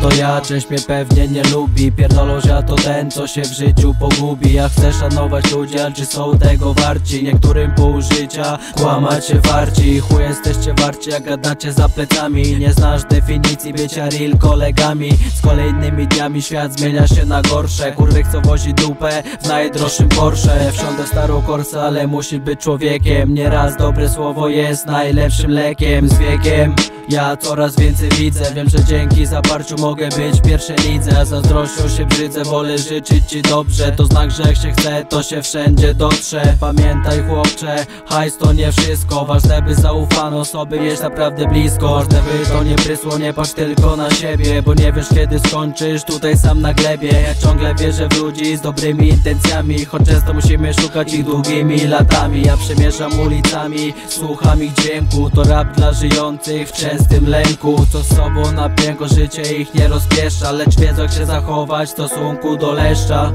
to ja, część mnie pewnie nie lubi. Pierdolą, że ja to ten, co się w życiu pogubi. Ja chcę szanować ludzi, ale czy są tego warci? Niektórym pół życia kłamać się warci. Chuj jesteście warci, jak gadacie za plecami. Nie znasz definicji bycia real kolegami. Z kolejnymi dniami świat zmienia się na gorsze. Kurwy chcą wozić dupę w najdroższym Porsche. Wsiądę w starą Corsę, ale musi być człowiekiem. Nieraz dobre słowo jest najlepszym lekiem. Z wiekiem ja coraz więcej widzę. Wiem, że dzięki zaparciu mogę być w pierwszej lidze. A zazdrością się brzydzę, wolę życzyć ci dobrze. To znak, że jak się chce, to się wszędzie dotrze. Pamiętaj chłopcze, hajs to nie wszystko. Ważne by zaufane osoby mieć naprawdę blisko. Ważne by to nie prysło, nie patrz tylko na siebie. Bo nie wiesz kiedy skończysz tutaj sam na glebie. Ja ciągle wierzę w ludzi z dobrymi intencjami, choć często musimy szukać ich długimi latami. Ja przemierzam ulicami, słucham ich dźwięku. To rap dla żyjących w częstym lęku, co z sobą na piękno życie ich nie rozpieszcza, lecz wiedzą jak się zachować w stosunku do leszcza.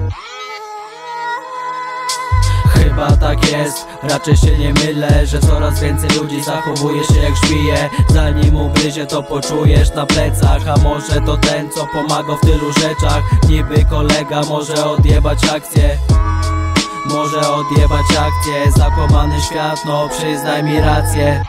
Chyba tak jest, raczej się nie mylę, że coraz więcej ludzi zachowuje się jak żmije. Zanim ugryzie to poczujesz na plecach. A może to ten, co pomaga w tylu rzeczach. Niby kolega może odjebać akcję. Może odjebać akcję. Zakłamany świat, no przyznaj mi rację.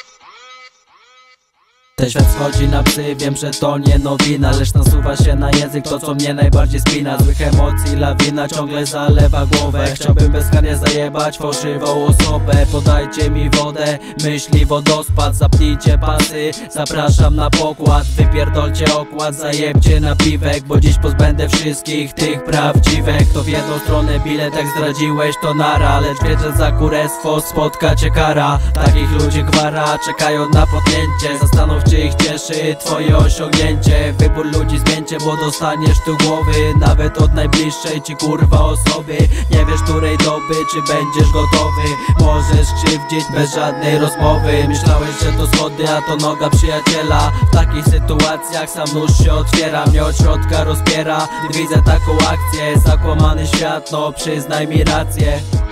Ten świat schodzi na psy, wiem, że to nie nowina. Lecz nasuwa się na język to, co mnie najbardziej spina. Złych emocji lawina ciągle zalewa głowę. Chciałbym bezkarnie zajebać fałszywą osobę. Podajcie mi wodę, myśli wodospad. Zapnijcie pasy, zapraszam na pokład. Wypierdolcie okład, zajebcie na piwek. Bo dziś pozbędę wszystkich tych prawdziwek. To w jedną stronę bilet, jak zdradziłeś to nara. Lecz wiesz, że za kurestwo spotka cię kara. Takich ludzi gwara czekają na potknięcie. Zastanów, czy ich cieszy twoje osiągnięcie. Wybór ludzi zmieńcie, bo dostaniesz tu głowy. Nawet od najbliższej ci kurwa osoby. Nie wiesz której doby, czy będziesz gotowy. Możesz krzywdzić bez żadnej rozmowy. Myślałeś, że to schody, a to noga przyjaciela. W takich sytuacjach sam nóż się otwiera. Mnie od środka rozpiera, gdy widzę taką akcję. Zakłamany świat, no przyznaj mi rację.